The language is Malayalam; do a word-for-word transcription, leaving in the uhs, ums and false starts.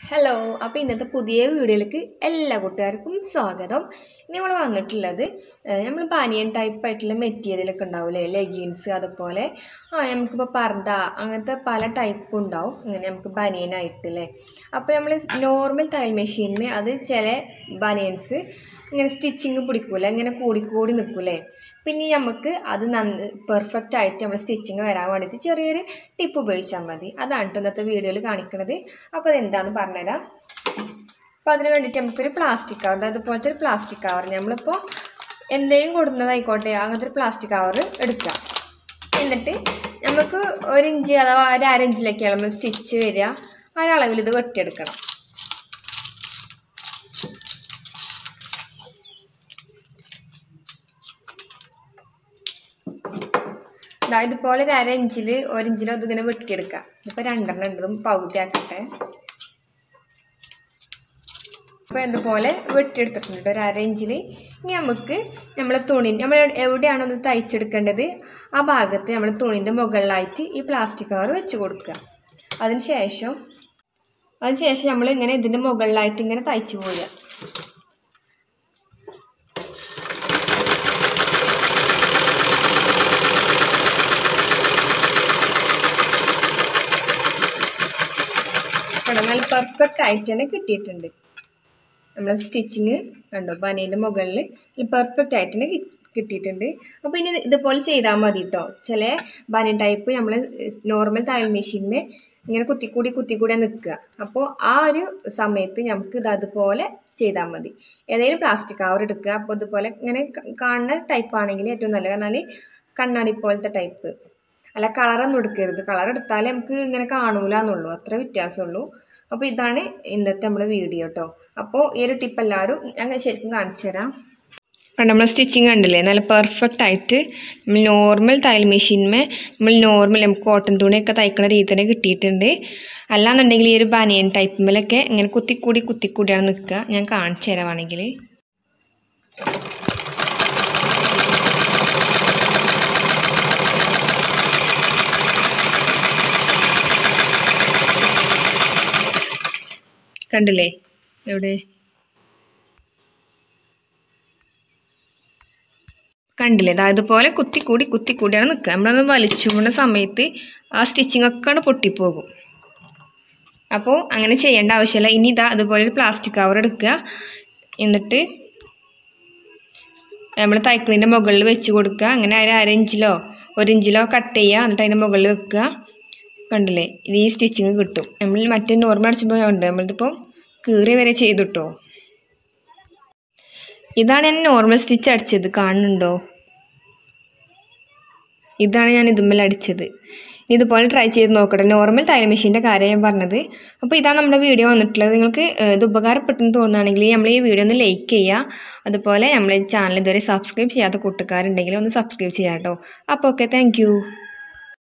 ഹലോ, അപ്പോൾ ഇന്നത്തെ പുതിയ വീഡിയോയിലേക്ക് എല്ലാ കൂട്ടുകാർക്കും സ്വാഗതം. ഇനി നമ്മൾ വന്നിട്ടുള്ളത് നമ്മൾ ബനിയൻ ടൈപ്പ് ആയിട്ടുള്ള മെറ്റീരിയലൊക്കെ ഉണ്ടാവില്ലേ, ലെഗിൻസ് അതുപോലെ ആ നമുക്കിപ്പോൾ പർദ്ദ അങ്ങനത്തെ പല ടൈപ്പ് ഉണ്ടാവും. ഇങ്ങനെ നമുക്ക് ബനിയനായിട്ടല്ലേ. അപ്പോൾ നമ്മൾ നോർമൽ തയ്യൽ മെഷീനിൽ അത് ചില ബനിയൻസ് ഇങ്ങനെ സ്റ്റിച്ചിങ് പിടിക്കൂല, ഇങ്ങനെ കൂടിക്കൂടി നിൽക്കൂലേ. പിന്നെ നമുക്ക് അത് നന്ന പെർഫെക്റ്റ് ആയിട്ട് നമ്മൾ സ്റ്റിച്ചിങ് വരാൻ വേണ്ടിയിട്ട് ചെറിയൊരു ടിപ്പ് ഉപയോഗിച്ചാൽ മതി. അതാണ് ഇന്നത്തെ വീഡിയോയിൽ കാണിക്കുന്നത്. അപ്പോൾ അതെന്താണെന്ന് പറഞ്ഞുതരാം. അപ്പോൾ അതിന് വേണ്ടിയിട്ട് നമുക്കൊരു പ്ലാസ്റ്റിക് കവർ, അതുപോലത്തെ ഒരു പ്ലാസ്റ്റിക് കവർ നമ്മളിപ്പോൾ എന്തെങ്കിലും കൊടുക്കുന്നതായിക്കോട്ടെ അങ്ങനത്തെ ഒരു പ്ലാസ്റ്റിക് കവർ എടുക്കുക. എന്നിട്ട് നമുക്ക് ഒരു ഇഞ്ച് അഥവാ ഒരു അര ഇഞ്ചിലേക്കാണ് നമ്മൾ സ്റ്റിച്ച് വരിക. ആ ഒരളവിൽ ഇത് വെട്ടിയെടുക്കണം. ഇതുപോലെ ഒരു അര ഇഞ്ചിൽ ഒരു ഇഞ്ചിലോ ഇതിങ്ങനെ വെട്ടിയെടുക്കാം. ഇപ്പോൾ രണ്ടെണ്ണം ഉണ്ടതും പകുതി ആക്കട്ടെ. അപ്പോൾ ഇതുപോലെ വെട്ടിയെടുത്തിട്ടുണ്ട് ഒരു അര ഇഞ്ചിൽ. ഇനി നമുക്ക് നമ്മളെ തുണി നമ്മൾ എവിടെയാണോ ഇത് തയ്ച്ചെടുക്കേണ്ടത് ആ ഭാഗത്ത് നമ്മൾ തുണീൻ്റെ മുകളിലായിട്ട് ഈ പ്ലാസ്റ്റിക് കവർ വെച്ച് കൊടുക്കുക. അതിന് ശേഷം അതിന് ശേഷം നമ്മൾ ഇങ്ങനെ ഇതിൻ്റെ മുകളിലായിട്ട് ഇങ്ങനെ തയ്ച്ചു പോവുക. നല്ല പെർഫെക്റ്റ് ആയിട്ട് തന്നെ കിട്ടിയിട്ടുണ്ട്. നമ്മൾ സ്റ്റിച്ചിങ് കണ്ടോ, ബനിയൻ്റെ മുകളിൽ പെർഫെക്റ്റ് ആയിട്ട് തന്നെ കിട്ടിയിട്ടുണ്ട്. അപ്പോൾ ഇനി ഇതുപോലെ ചെയ്താൽ മതി കേട്ടോ. ചില ബനിയൻ ടൈപ്പ് നമ്മൾ നോർമൽ തയ്യൽ മെഷീനിൽ ഇങ്ങനെ കുത്തിക്കൂടി കുത്തിക്കൂടി നിൽക്കുക. അപ്പോൾ ആ ഒരു സമയത്ത് നമുക്ക് ഇത് അതുപോലെ ചെയ്താൽ മതി. ഏതെങ്കിലും പ്ലാസ്റ്റിക് കവർ എടുക്കുക. അപ്പോൾ ഇതുപോലെ ഇങ്ങനെ കാണുന്ന ടൈപ്പ് ആണെങ്കിൽ ഏറ്റവും നല്ലത്. എന്നാൽ കണ്ണാടി പോലത്തെ ടൈപ്പ് അല്ല, കളറൊന്നും എടുക്കരുത്. കളർ എടുത്താൽ നമുക്ക് ഇങ്ങനെ കാണൂല എന്നുള്ളൂ, അത്ര വ്യത്യാസമുള്ളൂ. അപ്പോൾ ഇതാണ് ഇന്നത്തെ നമ്മൾ വീഡിയോ കേട്ടോ. അപ്പോൾ ഈ ഒരു ടിപ്പ് എല്ലാവരും ഞാൻ ശരിക്കും കാണിച്ചു തരാം. കണ്ടോ, നമ്മൾ സ്റ്റിച്ചിങ് കണ്ടില്ലേ, നല്ല പെർഫെക്റ്റ് ആയിട്ട് നമ്മൾ നോർമൽ തയ്യൽ മെഷീനിന്മേ നമ്മൾ നോർമൽ നമുക്ക് കോട്ടൺ തുണിയൊക്കെ തയ്ക്കുന്ന രീതി തന്നെ കിട്ടിയിട്ടുണ്ട്. അല്ലാന്നുണ്ടെങ്കിൽ ഈ ഒരു ബനിയൻ ടൈപ്പിലൊക്കെ ഇങ്ങനെ കുത്തിക്കൂടി കുത്തിക്കൂടിയാണ് നിൽക്കുക. ഞാൻ കാണിച്ചു തരാമാണെങ്കിൽ കണ്ടില്ലേ, എവിടെ കണ്ടില്ലേ, അതാ ഇതുപോലെ കുത്തിക്കൂടി കുത്തിക്കൂടിയാണ് നിൽക്കുക. നമ്മളൊന്ന് വലിച്ചു പോകുന്ന സമയത്ത് ആ സ്റ്റിച്ചിങ് ഒക്കെ പൊട്ടിപ്പോകും. അപ്പോൾ അങ്ങനെ ചെയ്യേണ്ട ആവശ്യമില്ല. ഇനി ഇതാ അതുപോലെ ഒരു പ്ലാസ്റ്റിക് കവർ എടുക്കുക. എന്നിട്ട് നമ്മൾ തയ്ക്കണിൻ്റെ മുകളിൽ വെച്ച് കൊടുക്കുക. അങ്ങനെ ഒരു അര ഇഞ്ചിലോ ഒരു ഇഞ്ചിലോ കട്ട് ചെയ്യുക. എന്നിട്ട് അതിൻ്റെ മുകളിൽ വെക്കുക. കണ്ടില്ലേ, ഈ സ്റ്റിച്ചിങ് കിട്ടും. നമ്മൾ മറ്റേ നോർമൽ അടിച്ചപ്പോൾ ഉണ്ട്, നമ്മളിതിപ്പോൾ കീറി വരെ ചെയ്തിട്ടോ. ഇതാണ് ഞാൻ നോർമൽ സ്റ്റിച്ച് അടിച്ചത്, കാണുന്നുണ്ടോ? ഇതാണ് ഞാൻ ഇതുമ്മൽ അടിച്ചത്. ഇതുപോലെ ട്രൈ ചെയ്ത് നോക്കട്ടെ. നോർമൽ തയ്യൽ മെഷീൻ്റെ കാര്യം ഞാൻ പറഞ്ഞത്. അപ്പോൾ ഇതാണ് നമ്മുടെ വീഡിയോ വന്നിട്ടുള്ളത്. നിങ്ങൾക്ക് ഇത് ഉപകാരപ്പെട്ടെന്ന് തോന്നുകയാണെങ്കിൽ നമ്മൾ ഈ വീഡിയോ ഒന്ന് ലൈക്ക് ചെയ്യുക. അതുപോലെ നമ്മൾ ചാനൽ ഇതുവരെ സബ്സ്ക്രൈബ് ചെയ്യാത്ത കൂട്ടുകാരുണ്ടെങ്കിൽ ഒന്ന് സബ്സ്ക്രൈബ് ചെയ്യാം കേട്ടോ. അപ്പോൾ ഓക്കെ, താങ്ക്